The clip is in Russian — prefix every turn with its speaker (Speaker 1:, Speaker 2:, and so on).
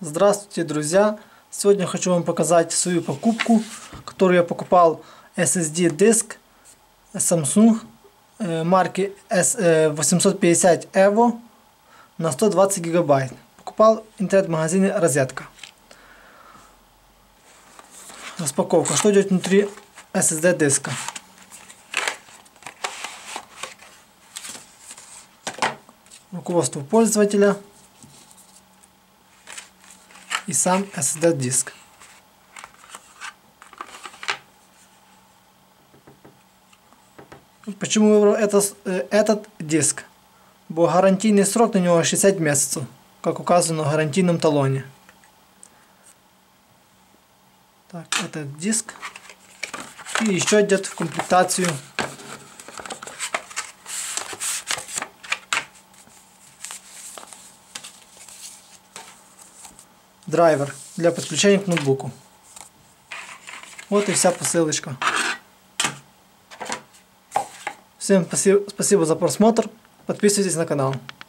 Speaker 1: Здравствуйте, друзья! Сегодня хочу вам показать свою покупку, которую я покупал SSD диск Samsung марки S850 EVO на 120 гигабайт. Покупал в интернет-магазине Розетка. Распаковка. Что идет внутри SSD диска? Руководство пользователя и сам SSD диск. Почему выбрал этот диск? Бо гарантийный срок на него 60 месяцев, как указано в гарантийном талоне. Так, этот диск. И еще идет в комплектацию драйвер для подключения к ноутбуку. Вот и вся посылочка. Всем спасибо за просмотр. Подписывайтесь на канал.